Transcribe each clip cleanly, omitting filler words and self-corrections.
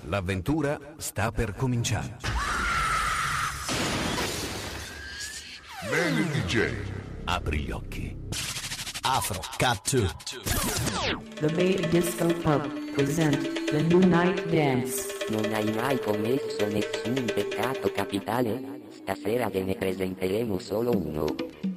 L'avventura sta per cominciare. Manny DJ. Apri gli occhi. Afro Cut 2. The Baby Disco Pub present the New Night Dance. Non hai mai commesso nessun peccato capitale? Stasera ve ne presenteremo solo uno.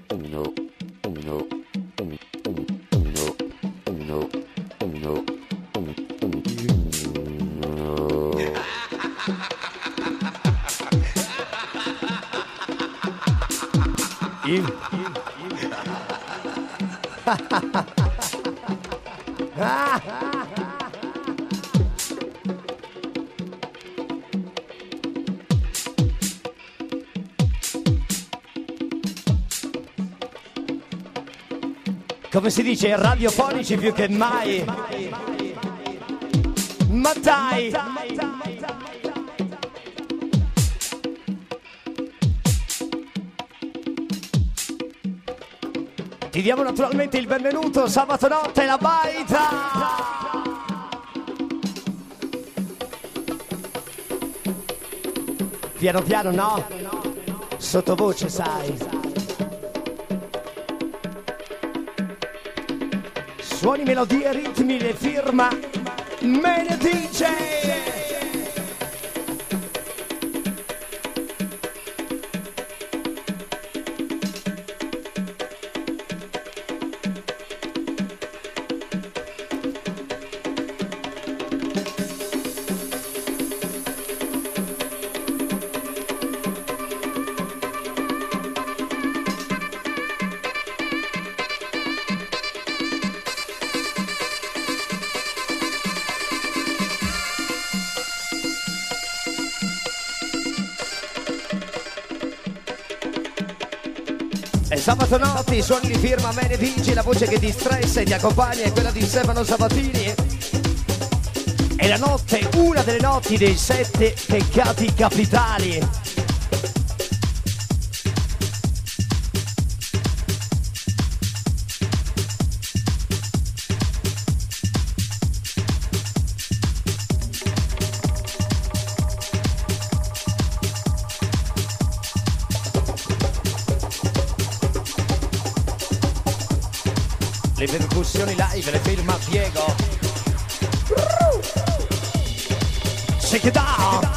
Come si dice, radiofonici più che mai. Ma dai! Ti diamo naturalmente il benvenuto sabato notte la baita! Piano piano no? Sottovoce sai. Suoni, melodie, ritmi, le firma Mene DJ. Sabato notti, suoni di firma Mene DJ, la voce che ti stressa e ti accompagna è quella di Stefano Sabatini. È la notte, una delle notti dei 7 peccati capitali. Le percussioni live, le firma Piego. Shake it down!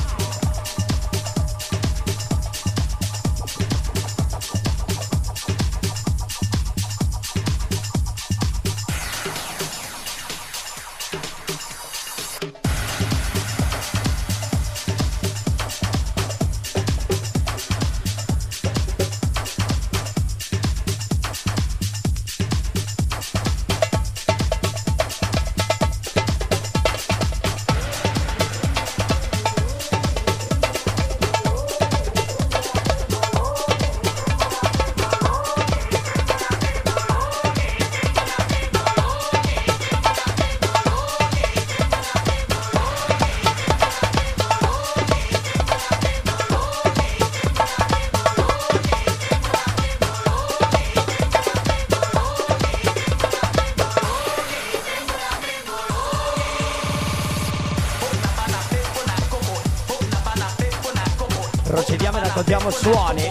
Procediamo e raccontiamo suoni.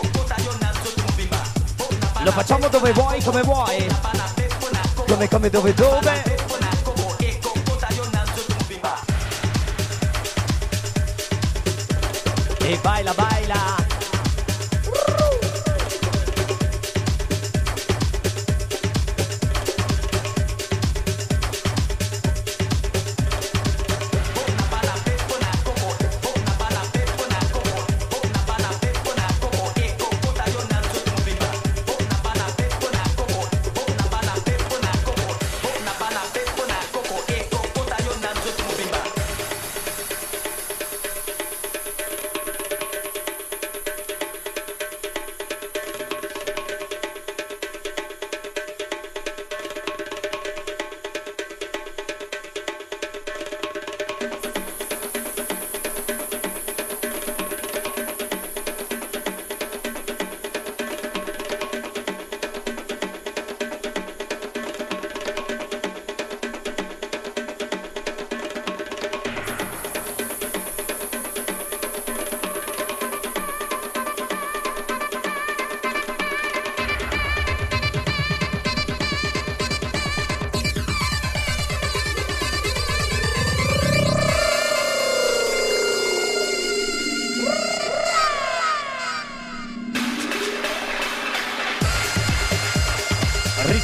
Lo facciamo dove vuoi, come vuoi. Come, dove. E baila, baila.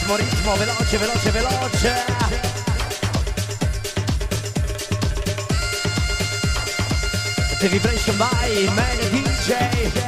ritmo, ritmo, veloce, veloce, veloce. The Vibration by Many DJ.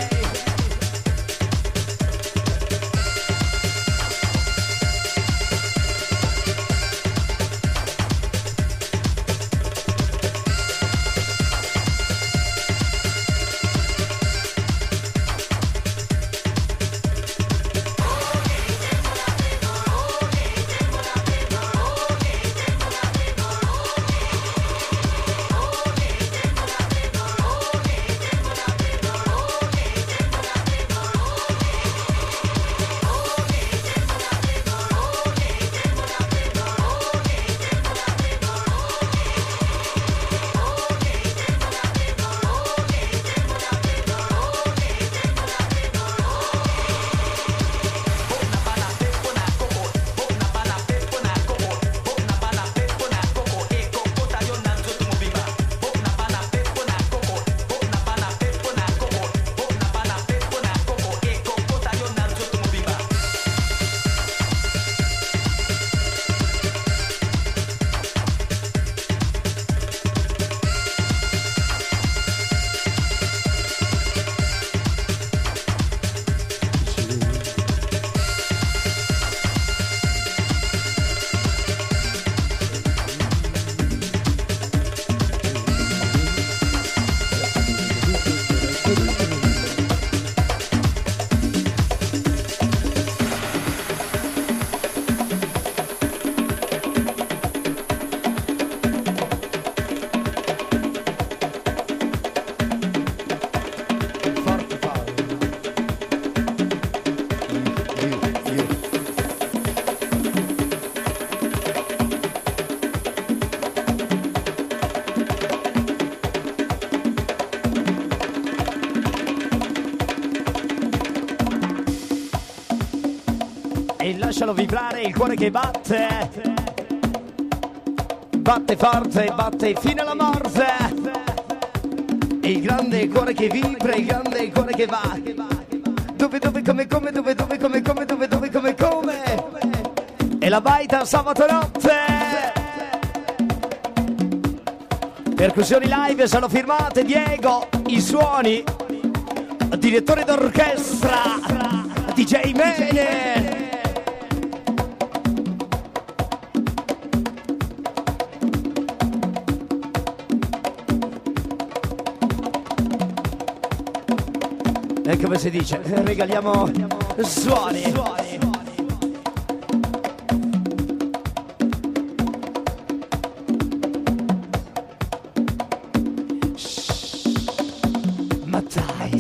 E lascialo vibrare il cuore che batte, batte forte, batte fino alla morte. E il grande cuore che vibra, il grande cuore che va. Dove, come, dove, come. E la baita sabato notte. Percussioni live sono firmate Diego, i suoni, direttore d'orchestra, DJ Mene. E come si dice, regaliamo suoni. Ma dai.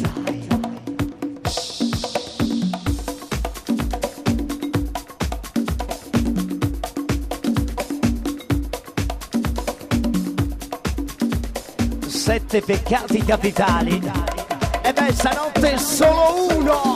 Sette peccati capitali. E beh, stanotte è solo uno!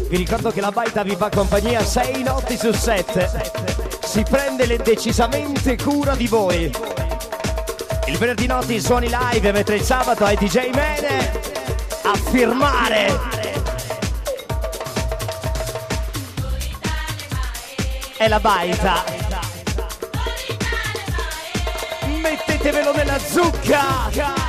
Vi ricordo che la baita vi fa compagnia 6 notti su 7. Si prende decisamente cura di voi. Il venerdì notte i suoni live, mentre il sabato ai DJ Mene a firmare. È la baita. Mettetevelo nella zucca.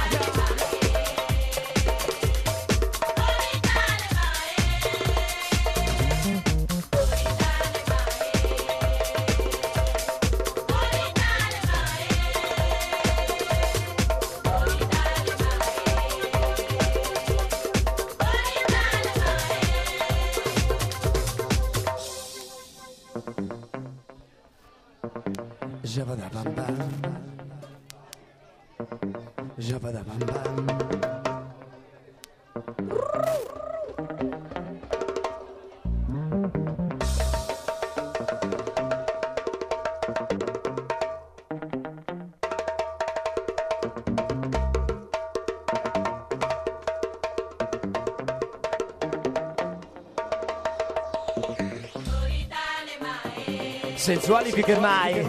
Sensuali più che mai.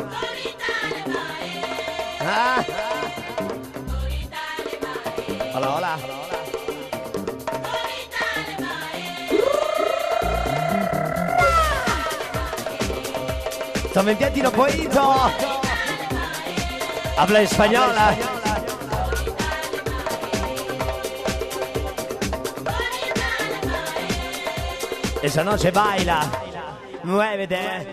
Ah. Hola, hola. También un poquito. Habla española. Esa noche baila. Muévete.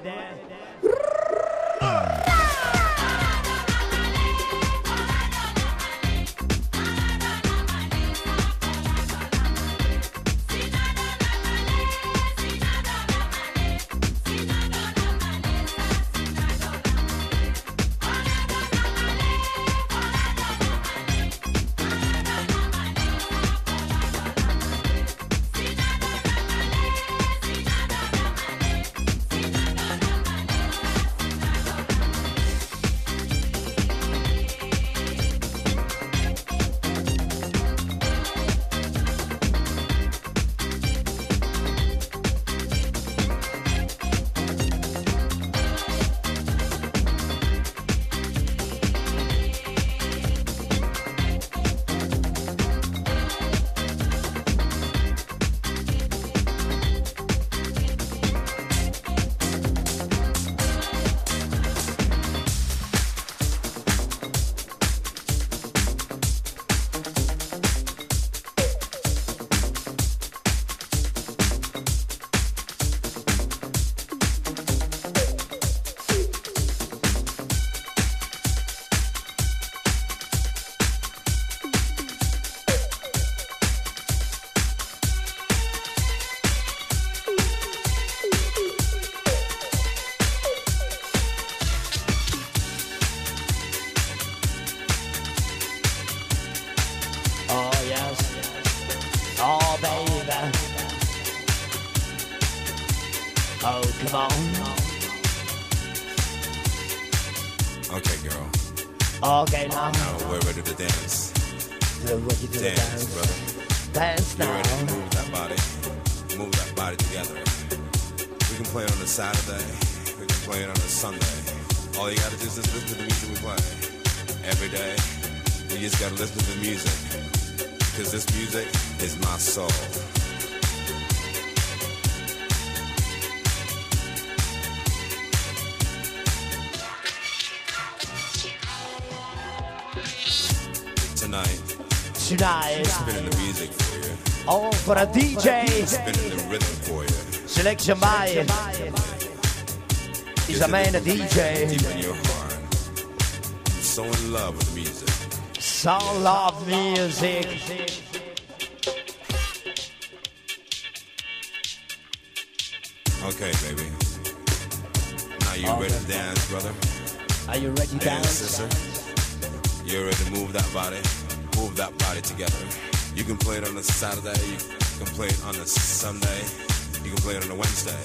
Okay, now we're ready to dance. Dance, brother. Dance now. You're ready to move that body. Move that body together. We can play it on a Saturday. We can play it on a Sunday. All you gotta do is just listen to the music we play. Every day, you just gotta listen to the music. Because this music is my soul. Tonight, spinning the music for you. Oh, for a DJ. Spinning the rhythm for you. Selection by is a man, a DJ. Deep in your heart. I'm so in love with music. So love music. Okay, baby. Now you ready to dance, brother? Are you ready to dance? Sister? You ready to move that body? Move that body together. You can play it on a Saturday, you can play it on a Sunday, you can play it on a Wednesday.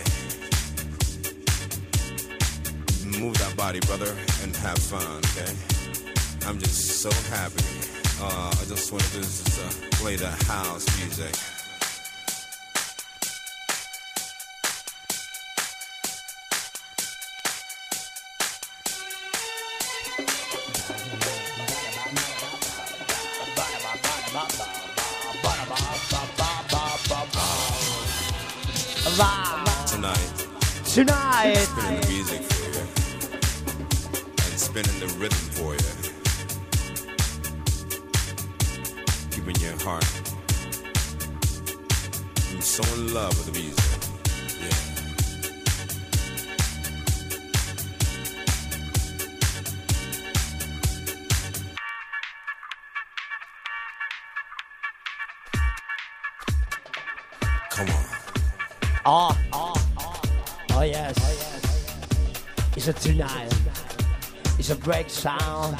Move that body, brother, and have fun, okay? I'm just so happy. I just wanted to play the house music. Va. Tonight, Tonight. spinning the music for you and spinning the rhythm for you, keeping your heart so in love with the music. Yeah. Come on. Oh yes. It's a tonight. It's a break sound.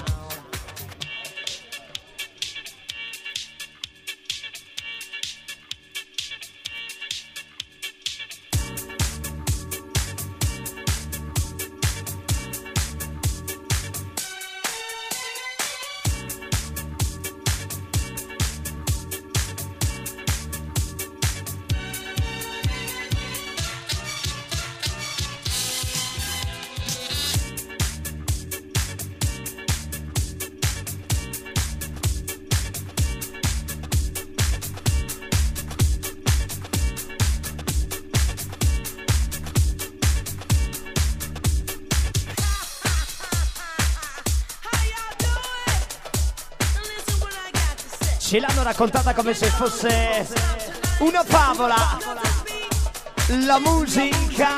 Ce l'hanno raccontata come se fosse una favola. La musica.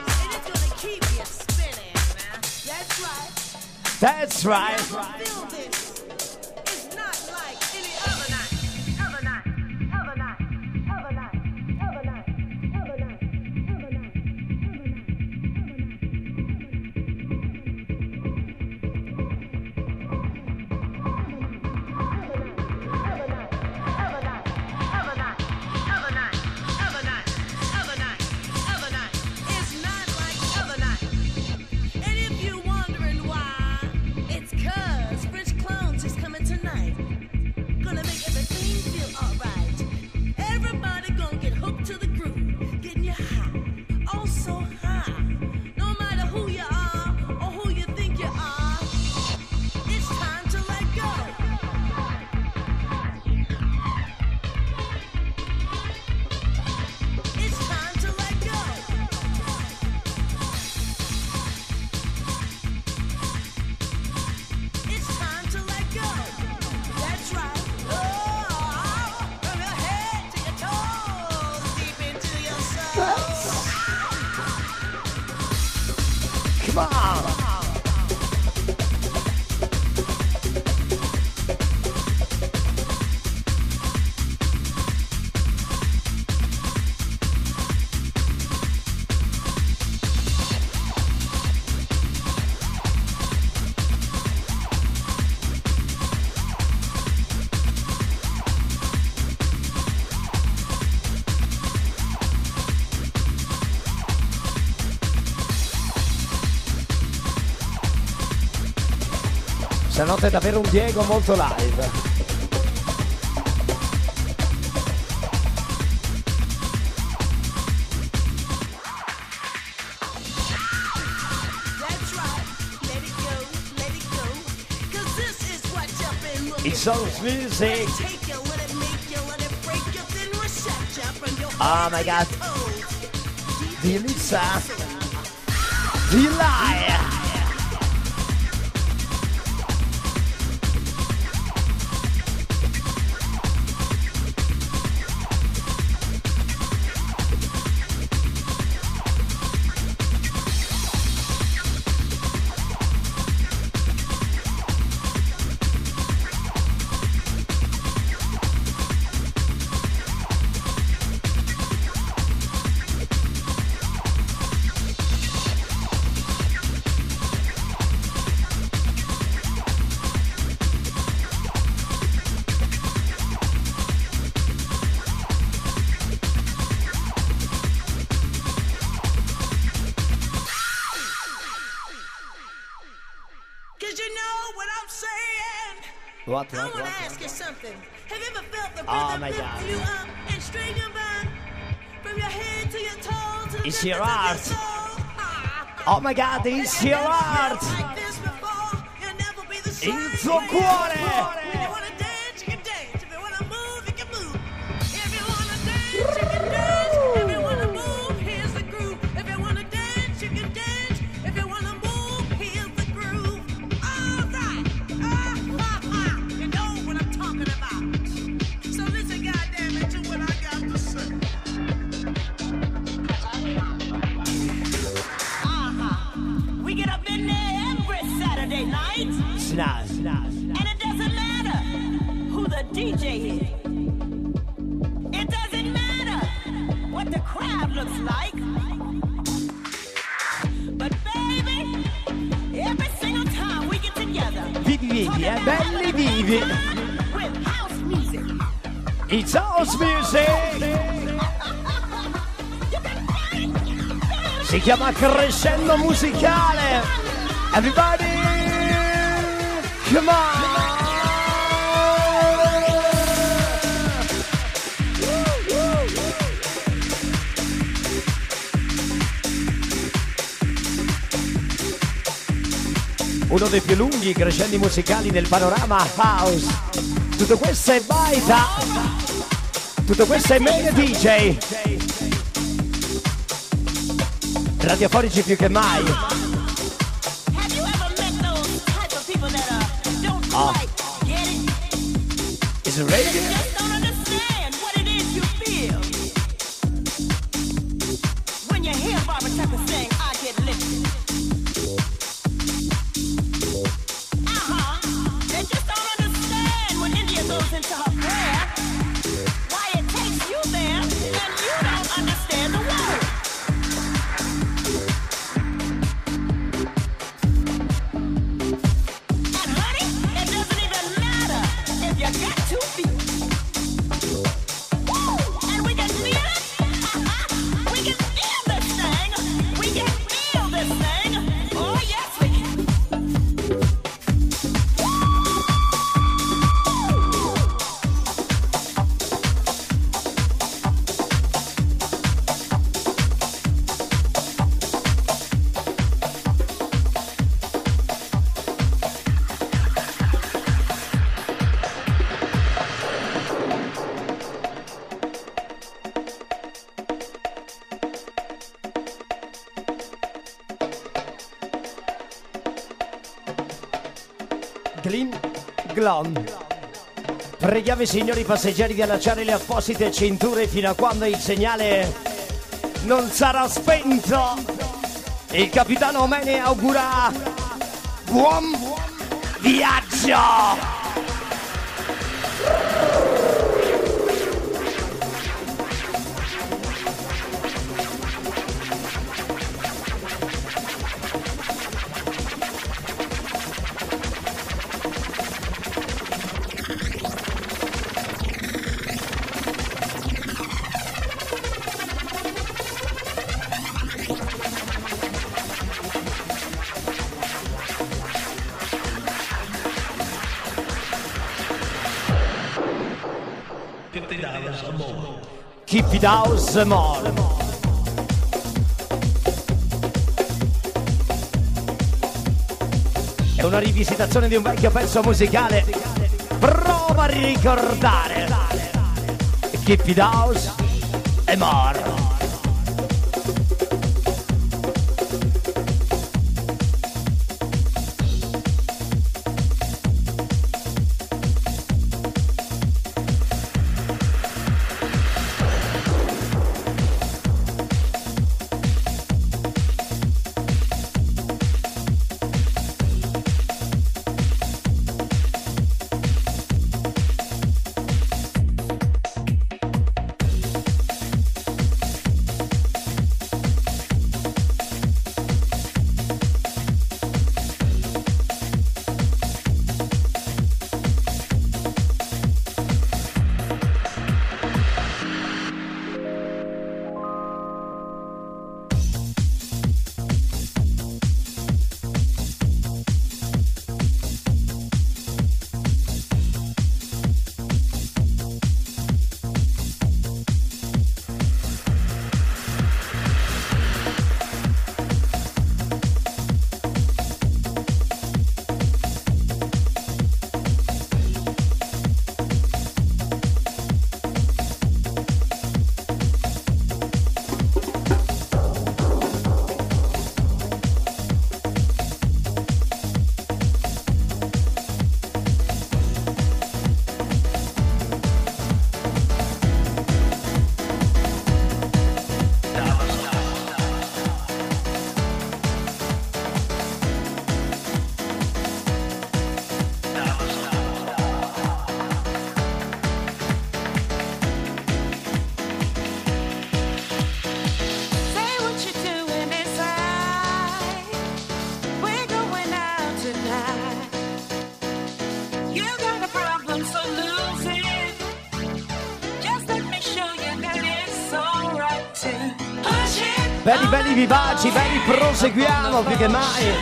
That's right. Stanotte è davvero un Diego molto live. It's all music. Oh my god. Di Lisa. Di Laia. What? I want to ask you something. Have you ever felt the Oh rhythm my lift God. you up and string you back from your head to your toes to the It's depths your of heart. soul? Oh my god, it's your heart. Like this before, you'll never be the same. Il tuo cuore. If you wanna dance, you can dance. If you wanna move, you can move. If you wanna dance, you can dance. If you wanna move, the DJ here. It doesn't matter what the crowd looks like. But baby, every single time we get together, Vivi, belli vivi. with house music. It's house music. Si chiama crescendo musicale. Everybody, come on. Uno dei più lunghi crescendi musicali del panorama house. Tutto questo è Baita. Tutto questo è Main DJ. Radiofonici più che mai. Have you ever met those type of people that don't quite get it? Is it ready? Just don't understand what it is you feel. When you hear Barbara Tucker sing, I get lifted. They just don't understand when India goes into her prayer, why it takes you there, and you don't understand the word. And honey, it doesn't even matter if you got 2 feet. Woo! And we can feel it. We can feel this thing. We can feel this thing. Oh yes, we can. Glyn Glon. Preghiamo i signori passeggeri di allacciare le apposite cinture fino a quando il segnale non sarà spento. Il capitano Mene augura buon viaggio. Keep it house more. È una rivisitazione di un vecchio pezzo musicale. Prova a ricordare. Keep it house e more. Belli, belli vivaci, belli, proseguiamo più che mai.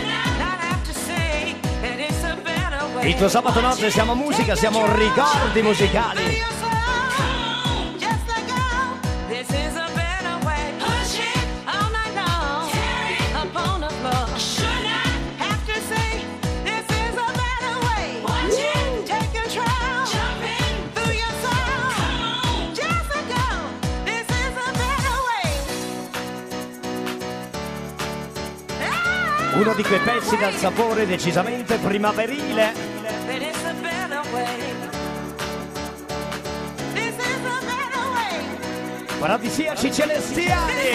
Il tuo sabato notte siamo musica, siamo ricordi musicali. Uno di quei pezzi dal sapore decisamente primaverile. Paradisiaci celestiali.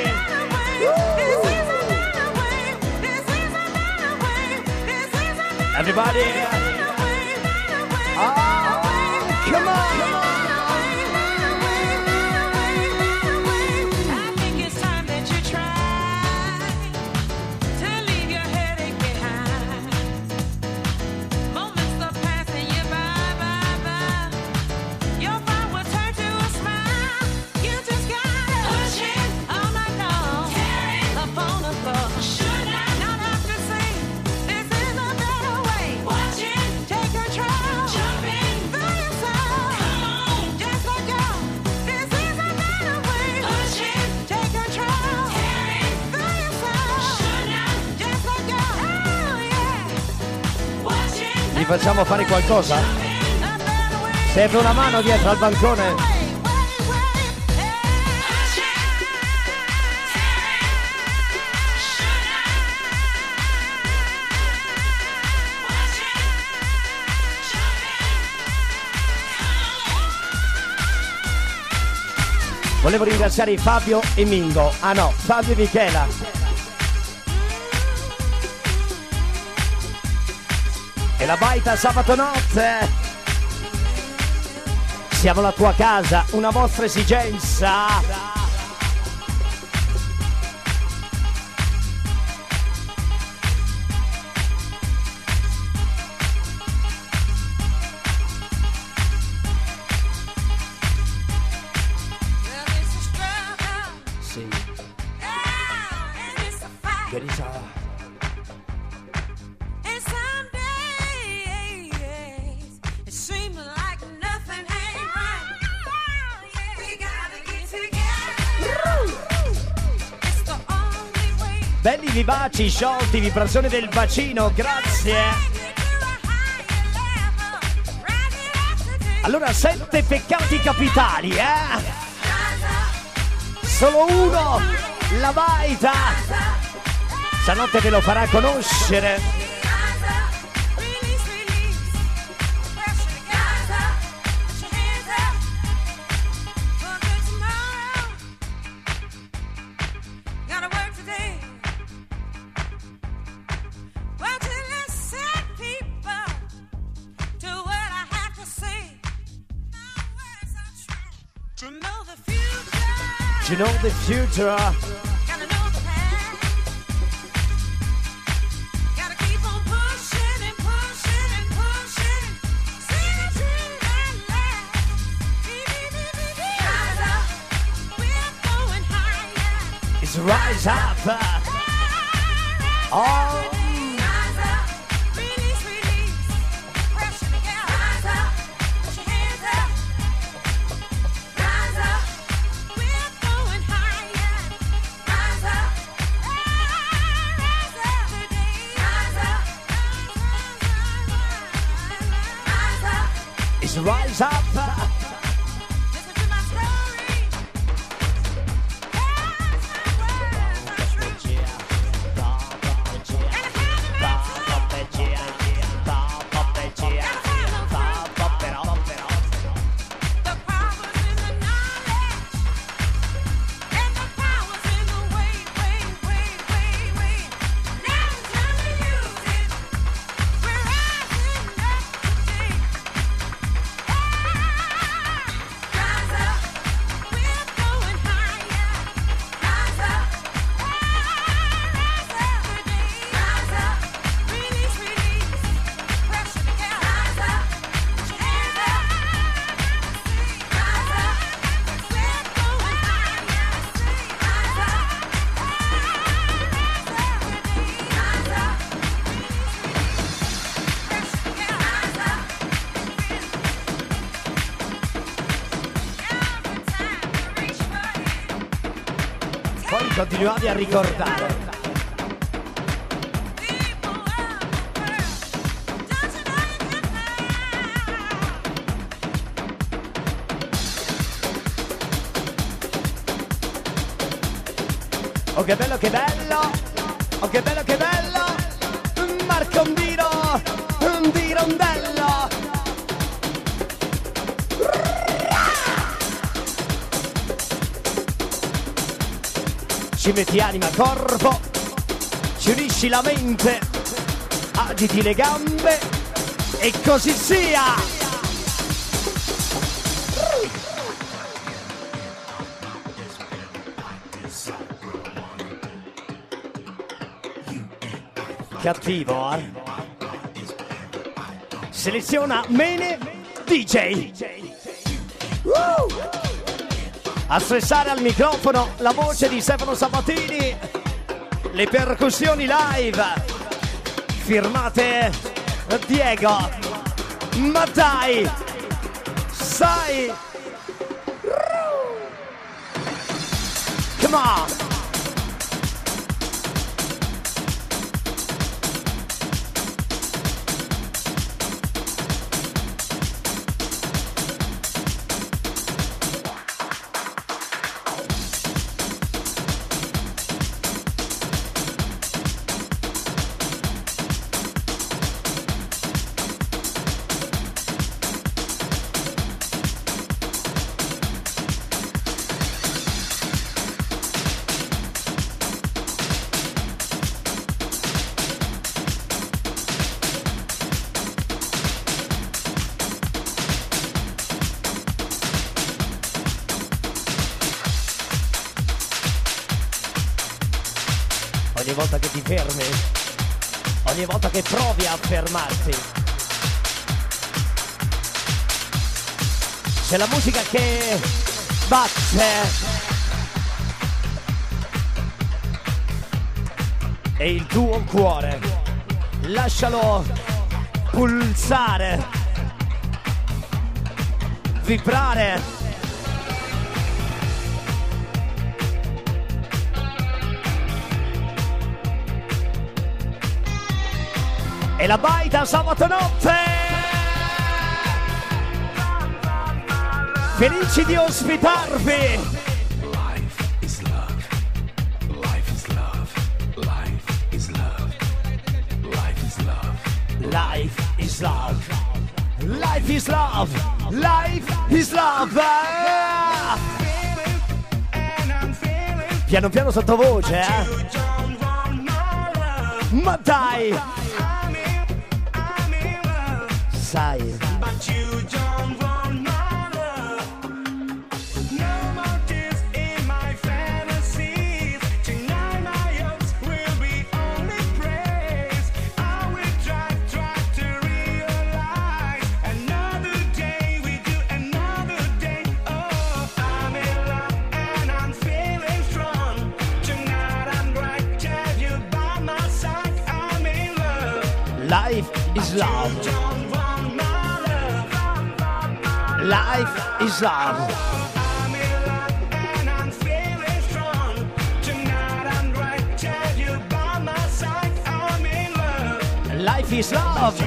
Everybody. Come on. Gli facciamo fare qualcosa? Serve una mano dietro al bancone? Volevo ringraziare Fabio e Mingo. Ah no, Fabio e Michela. E la baita sabato notte. Siamo la tua casa, una vostra esigenza. Sì. Che risale. Belli vivaci, sciolti, vibrazione del bacino, grazie. Allora, 7 peccati capitali, Solo uno, la baita. Stanotte ve lo farà conoscere. To know the future. Gotta know the past. Gotta keep on pushing and pushing and pushing. See the dream that lasts. Rise up, we're going higher. It's rise up. Oh. Rise up. Listen to my story. The power's in the knowledge, and the power's in the way. Now it's time to use it. We're rising up today. continuavi a ricordare. Oh che bello, che bello! Oh che bello, che bello! Marca un di rondello! Ci metti anima, corpo, ci unisci la mente, agiti le gambe e così sia! Cattivo, eh? Seleziona Mene DJ. A stressare al microfono la voce di Stefano Sabatini, le percussioni live firmate Diego. Ma dai, sai, come on. Ogni volta che ti fermi, ogni volta che provi a fermarti, c'è la musica che batte e il tuo cuore, lascialo pulsare, vibrare. E la baita sabato notte! Felici di ospitarvi! Life is love. Life is love. Life is love. Life is love. Life is love. Life is love. Life is love. Piano piano sottovoce, eh? Ma dai! Sai. Life is love. Life is love. Life is love.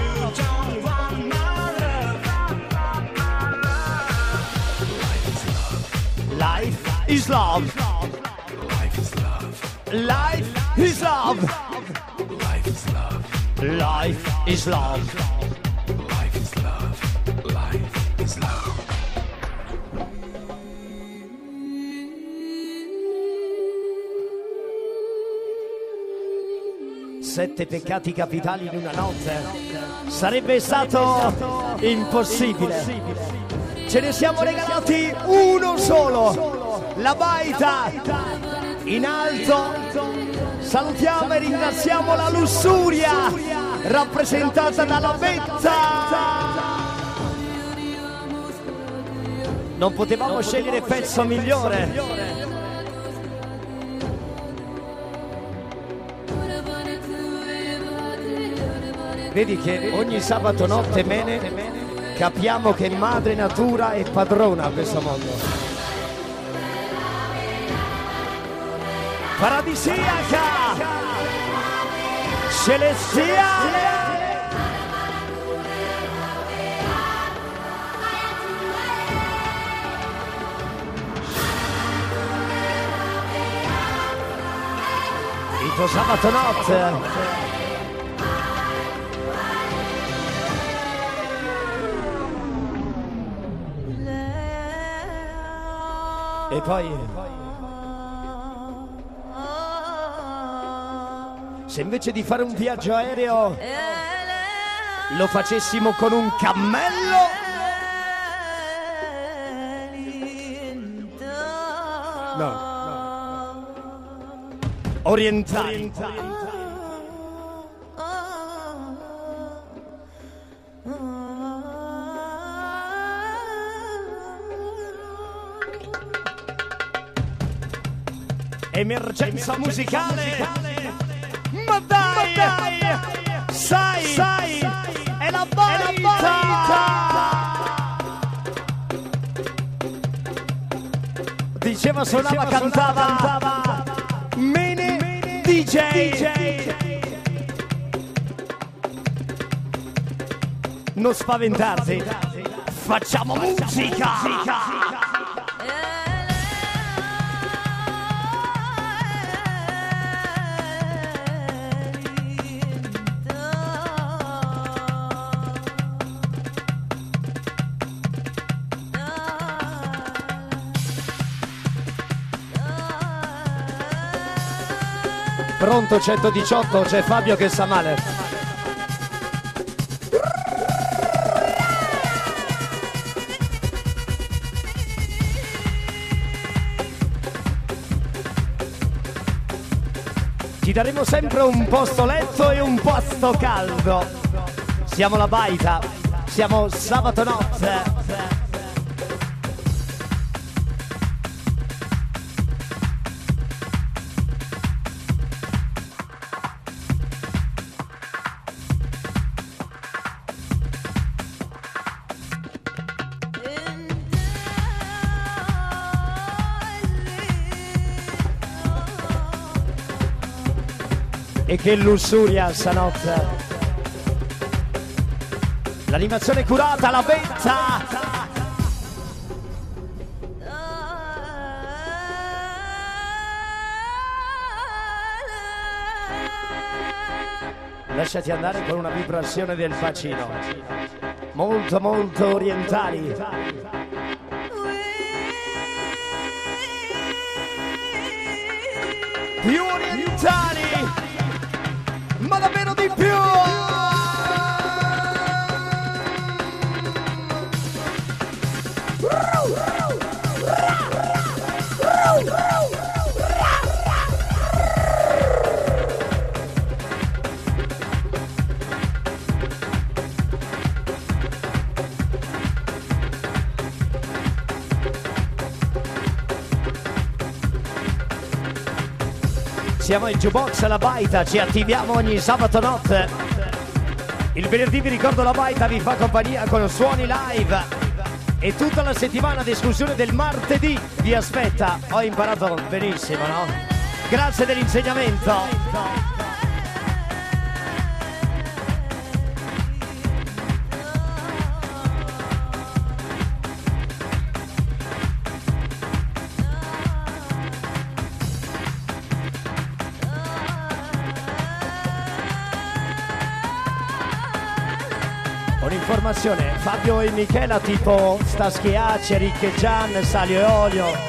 Life is love. Life is love. Life is love. Life is love. Life is love. Life is love. Life is love. Sette peccati capitali in una notte sarebbe stato impossibile. Ce ne siamo regalati uno solo, la baita in alto. Salutiamo e ringraziamo la lussuria rappresentata dalla vetta. Non potevamo scegliere pezzo migliore. Vedi che ogni sabato notte Mene capiamo che madre natura è padrona a questo mondo. paradisiaca, celestiale. Il tuo sabato notte. E poi, se invece di fare un viaggio aereo lo facessimo con un cammello, no, orientali. Emergenza musicale, ma dai, sai, è la baita. Diceva, suonava, cantava, Mene DJ. Non spaventarti, facciamo musica. Pronto 118, c'è Fabio che sta male. Ti daremo sempre un posto letto e un posto caldo. Siamo la baita, siamo sabato notte. E che lussuria stanotte. L'animazione curata, la betta. Lasciati andare con una vibrazione del bacino. Molto molto orientali. Più orientali, ma davvero di più! Siamo in Jukebox alla baita, ci attiviamo ogni sabato notte. Il venerdì vi ricordo la baita vi fa compagnia con suoni live. E tutta la settimana di esclusione del martedì vi aspetta. Ho imparato benissimo, no? Grazie dell'insegnamento. Un'informazione, Fabio e Michela tipo sta schiaccia, Riccheggian, Salio e Olio.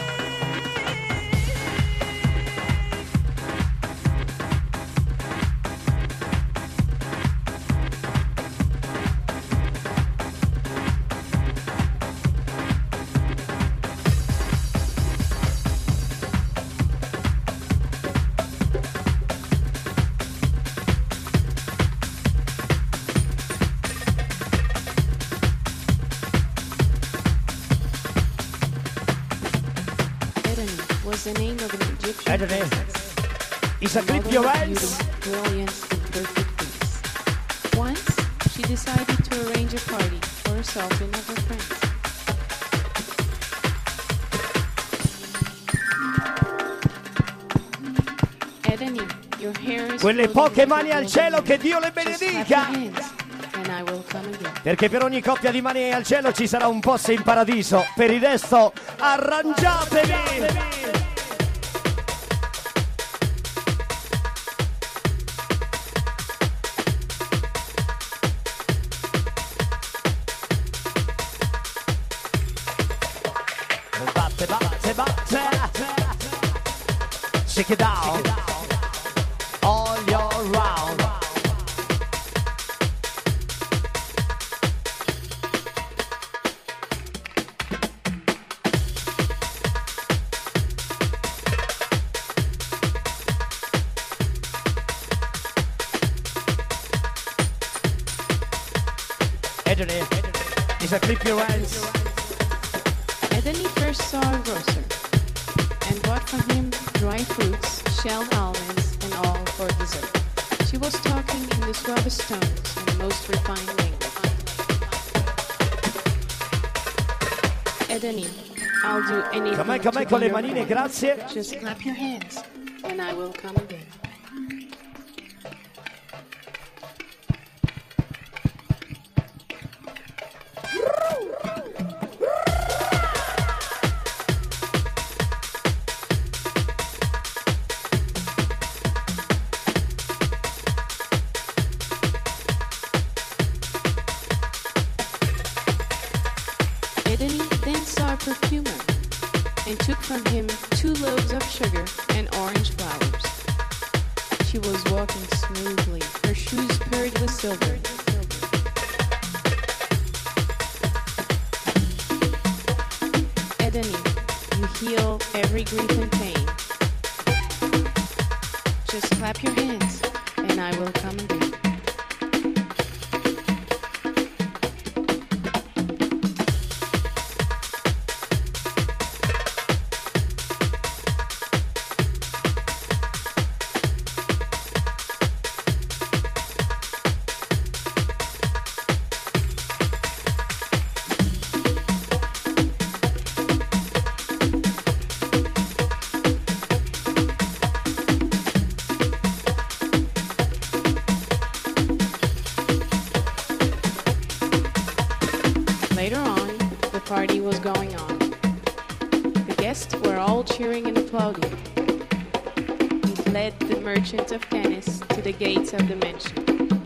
The name of an Egyptian princess. Isa Clip Your Hands. Brilliant and perfect things. Once, she decided to arrange a party for herself and her friends. is Quelle floating poche in mani al the cielo, che world. Dio le Just clap your benedica. hands, and I will come again. Perché per ogni coppia di mani al cielo ci sarà un posto in paradiso. Per il resto, arrangiatevi! Batte, batte, batte. Shake it down. All your round. Edony, is a clip your hands. Edeni first saw a grocer and bought from him dry fruits, shelled almonds, and all for dessert. She was talking in the suavest tones and the most refined language. Edeni, I'll do anything Com'è to con be le your manine, friend. grazie. Just clap your hands, and I will come again. Edeni then saw a perfumer and took from him 2 loaves of sugar and orange flowers. She was walking smoothly, her shoes purred with silver. Edeni, you heal every grief and pain. Just clap your hands, and I will come again. Later on, the party was going on. The guests were all cheering and applauding. He led the merchant of Canis to the gates of the mansion.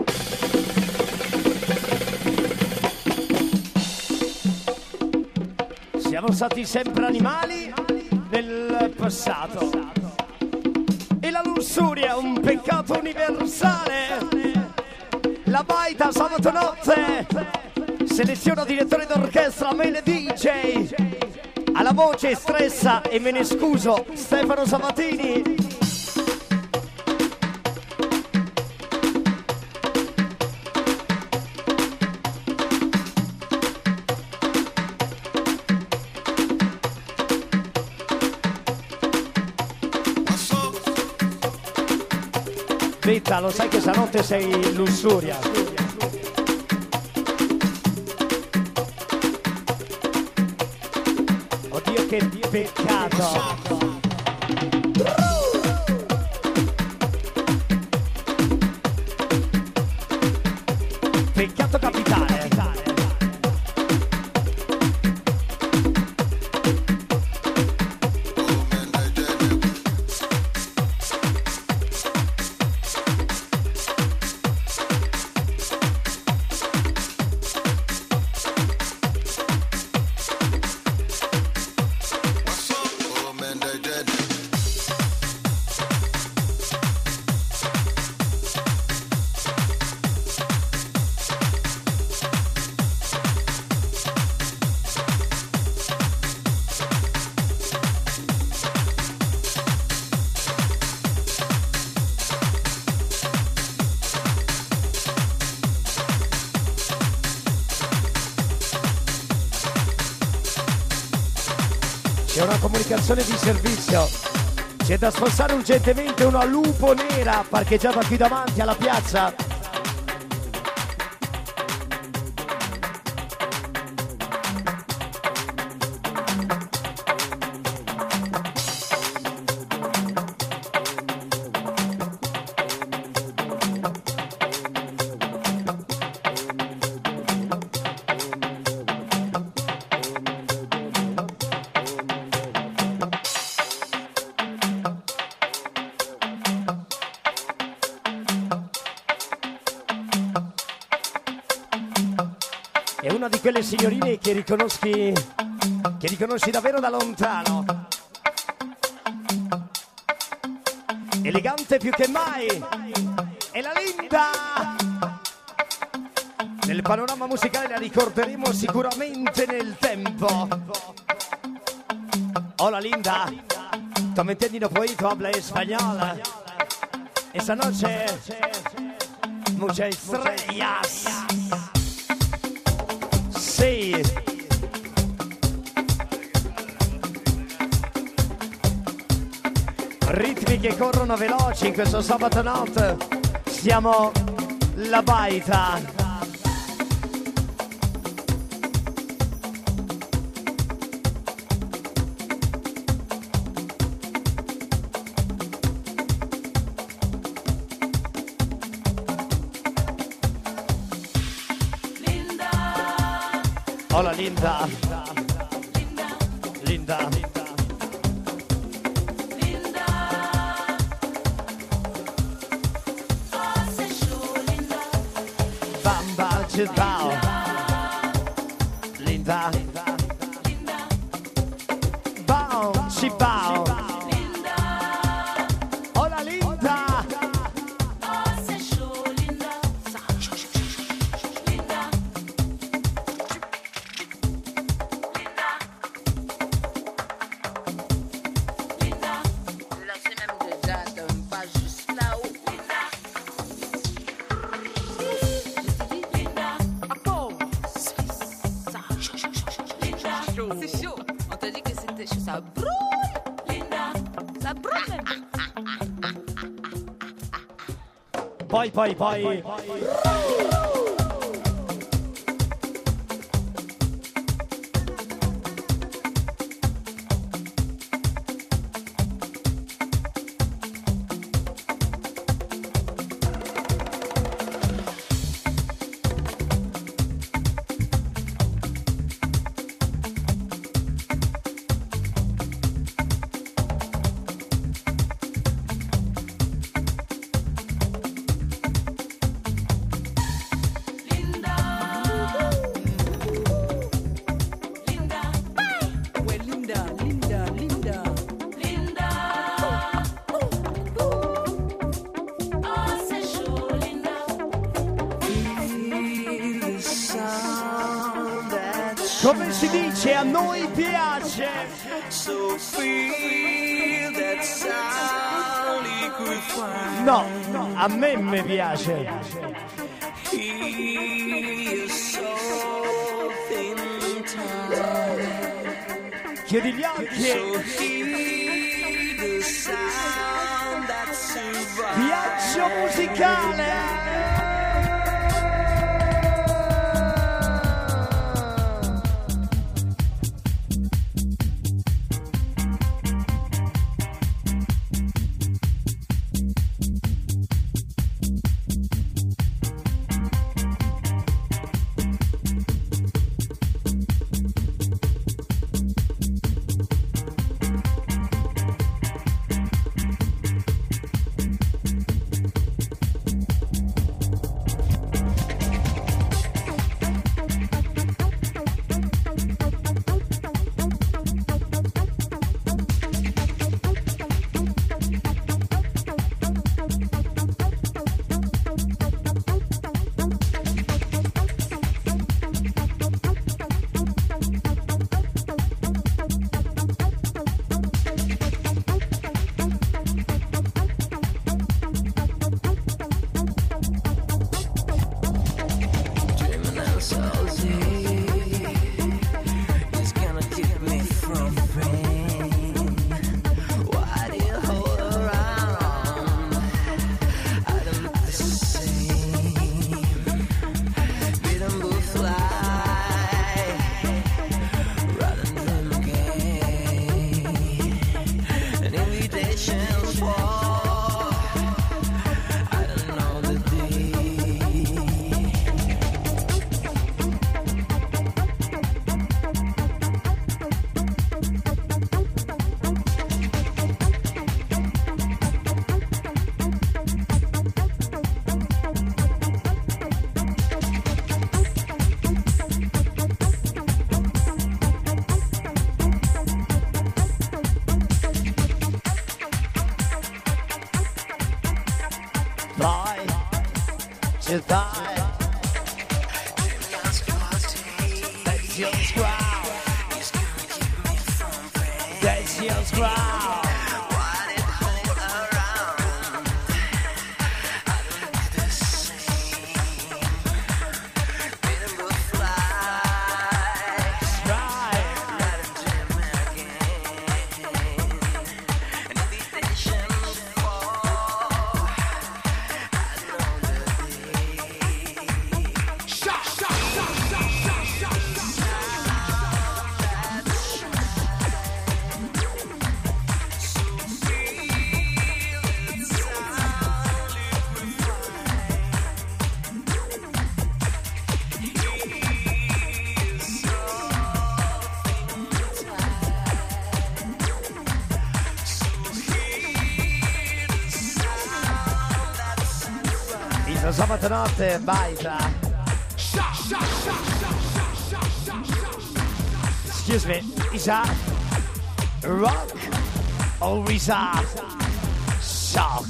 Siamo stati sempre animali nel passato. E la lussuria è un peccato universale. La baita sabato notte. Seleziona direttore d'orchestra, Mele DJ. Alla voce stressa e me ne scuso, Stefano Sabatini. Vita, lo sai che stanotte sei in lussuria. Oddio che peccato. Peccato capitale. C'è una comunicazione di servizio. C'è da spostare urgentemente una Lupo nera parcheggiata qui davanti alla piazza. una di quelle signorine che riconosci davvero da lontano. Elegante più che mai, è la Linda. Nel panorama musicale la ricorderemo sicuramente nel tempo. Hola Linda, come entendido poquito habla español. Esta noche, muchas estrellas. Sí. Ritmi che corrono veloci in questo sabato notte. Siamo la baita. Hola Linda. Linda. Bamba Ciao. Linda. Bao, ci bao. Hola Linda. C'est chaud. On t'a dit que c'était chaud. Ça brûle. Linda. Ça brûle. Poi. Come si dice, a noi piace. No, a me piace. Chiudi gli occhi. Viaggio musicale. your thigh. That's your growl. That's your growl. Sabato notte baita. Excuse me, is that rock or is that shock?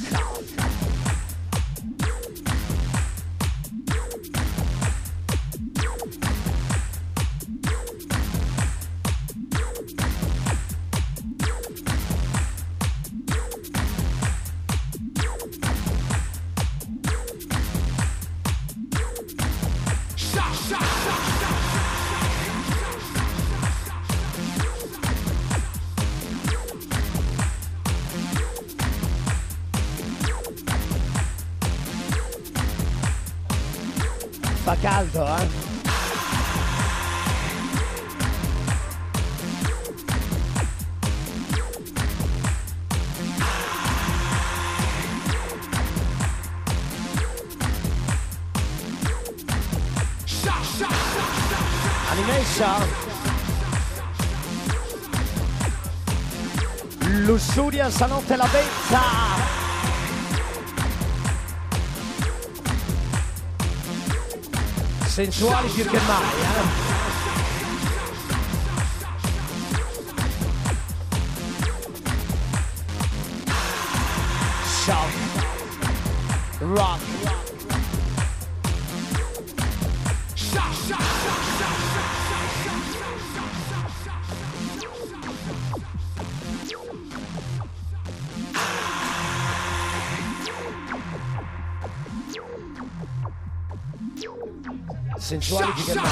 Fa caldo, eh? Animation. Lussuria stanotte la betta. Sensuali più che mai, Shock. Rock. Sensuali più che mai.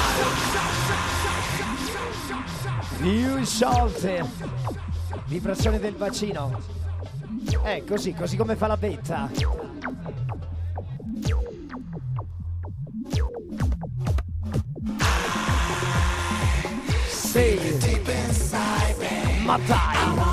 Più sciolte. Vibrazione del bacino. Così come fa la betta. Sì. Ma dai.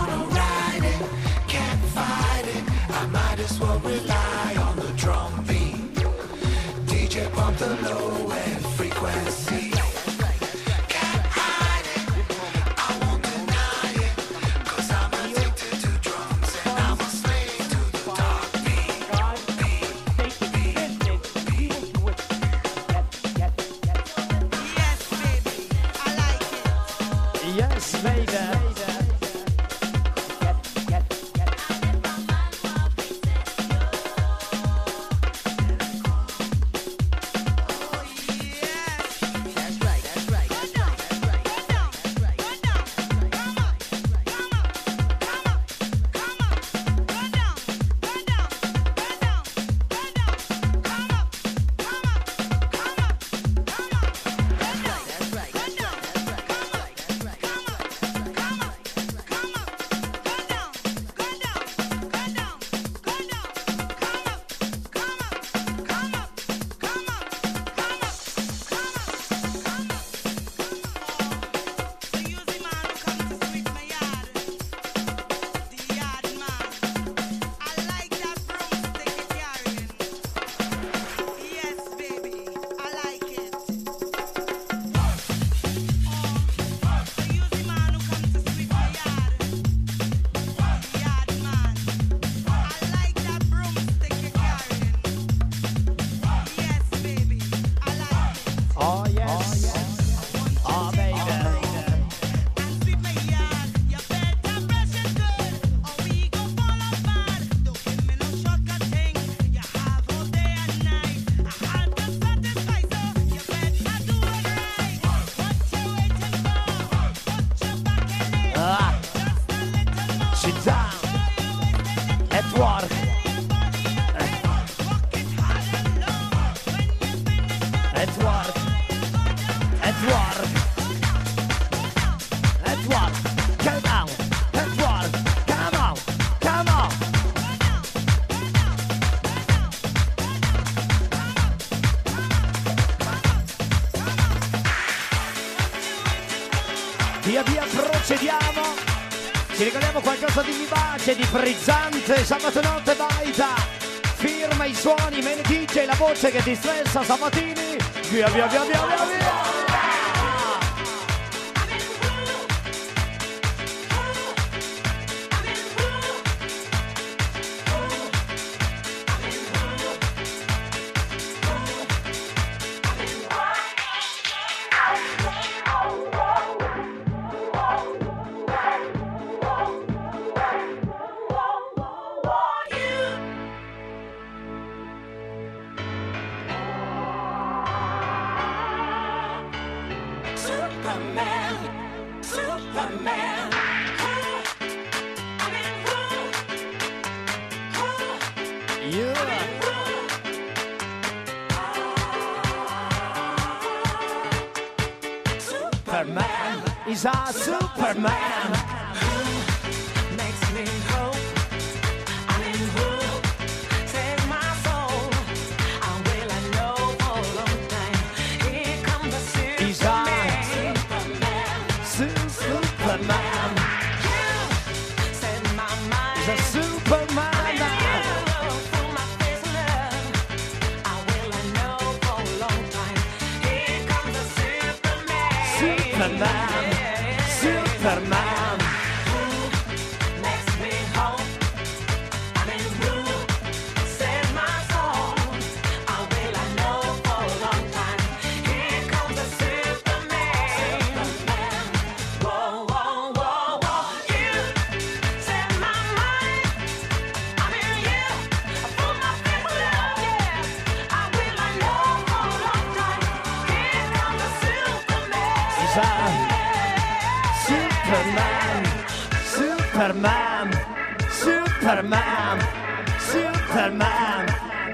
Pump the low end frequency. Can't hide it. I won't deny it. 'Cause I'm addicted to drums and I'm a slave to the dark beat. Yes, baby, I like it. Yes, baby. That's what. Come on. That's what. Come on. Come on. Via via procediamo. Ci ricordiamo qualcosa di vivace, di frizzante. Sabato notte baita. Firma i suoni, me ne dice la voce che ti stressa. Sabatini. Via via via via via via. Superman is a Superman. Makes me hope. I mean, who saves my soul? I will, I know for a long time. Here comes the Superman. He's a Superman. You set my mind. He's a Superman. Superman, Superman. Makes me hope. I'm in blue. Save my soul. I will, I know for a long time. Here comes the Superman. Superman. Whoa, whoa, whoa, whoa. You set my mind. I'm in you. For my people love, yeah. I will, I know for a long time. Here comes the Superman. Superman, Superman, Superman,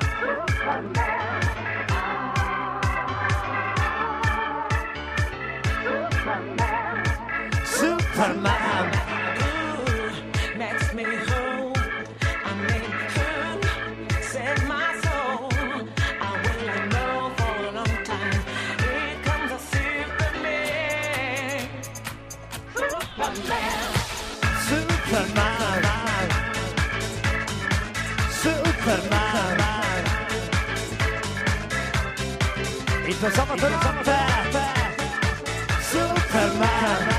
Superman, Superman. Makes me whole. I mean, who saved my soul? I will, I know for a long time. Here comes a Superman. Superman. Superman, Superman. Il tuo sabato notte, Superman.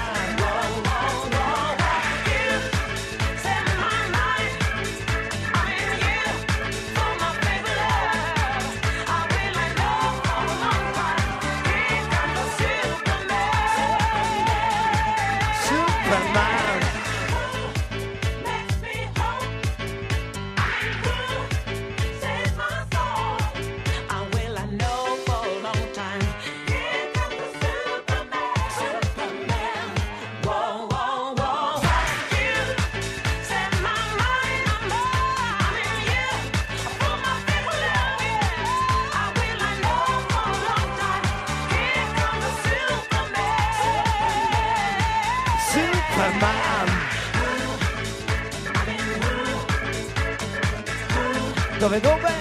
Dove?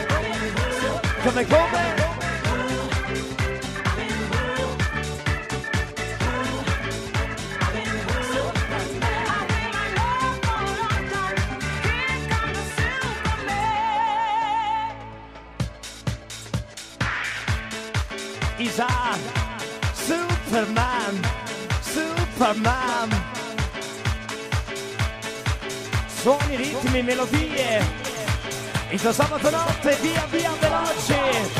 Come? He's a Superman, Superman. Suoni, ritmi, melodie. Il tuo sabato notte, via via veloci.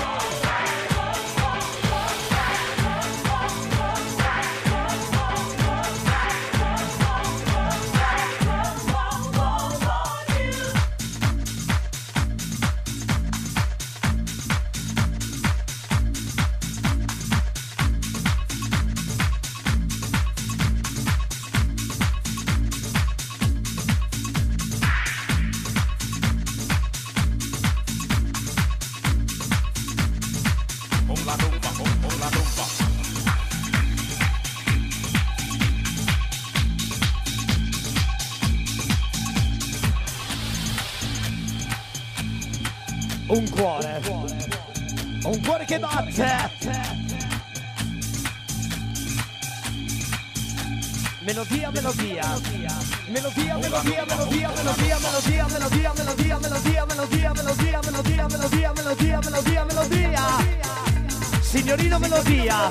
un cuore che batte. Melodia, melodia, melodia, melodia, melodia, melodia, melodia, melodia, melodia, melodia, melodia, melodia, melodia, melodia, melodia, melodia, melodia. Signorino Melodia.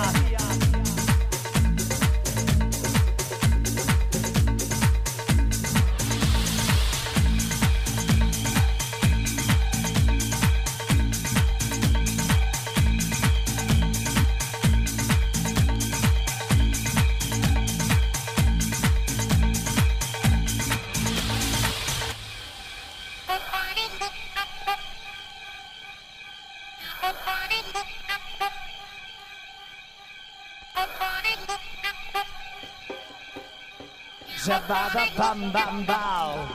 Zababa bam bam bow.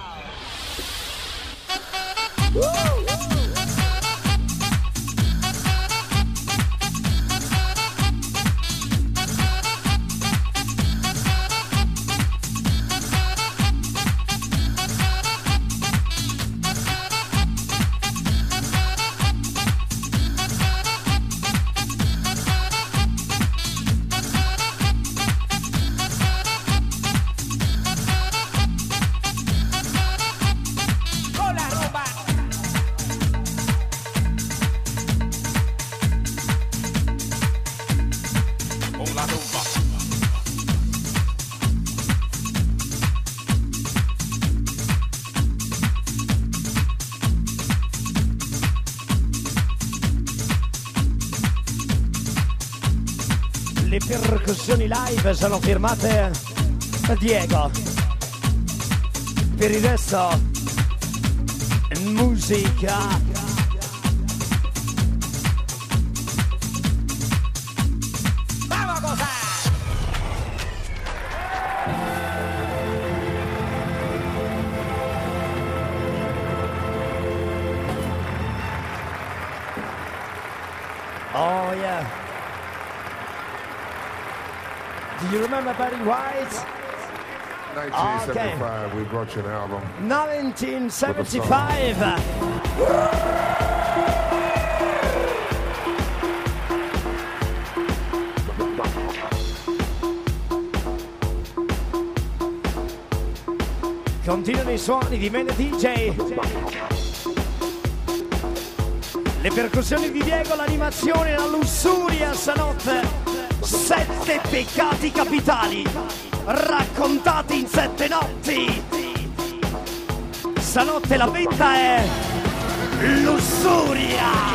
Le percussioni live sono firmate da Diego. Per il resto musica. Oh yeah. Do you remember Barry White? 1975, we brought you an album. 1975. Continuano i suoni di Mene DJ. Le percussioni di Diego, l'animazione, la lussuria stanotte. 7 peccati capitali raccontati in 7 notti. Stanotte la vetta è lussuria.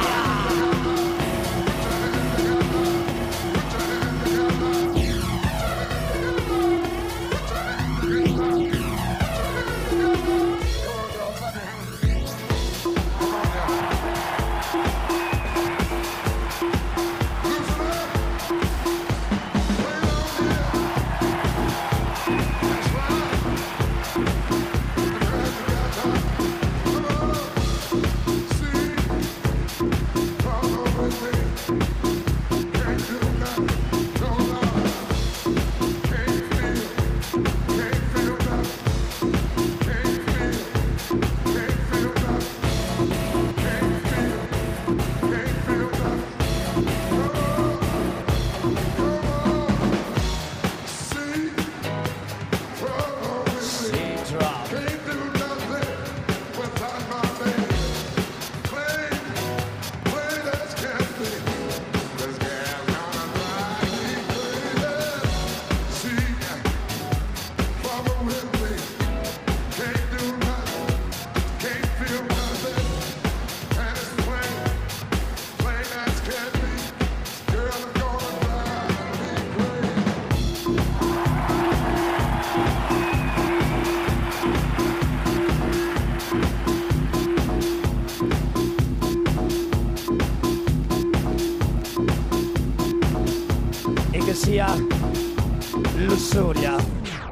Sia lussuria.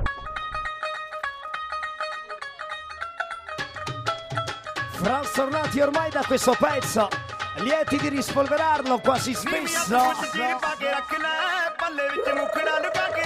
Frastornati ormai da questo pezzo, lieti di rispolverarlo quasi spesso.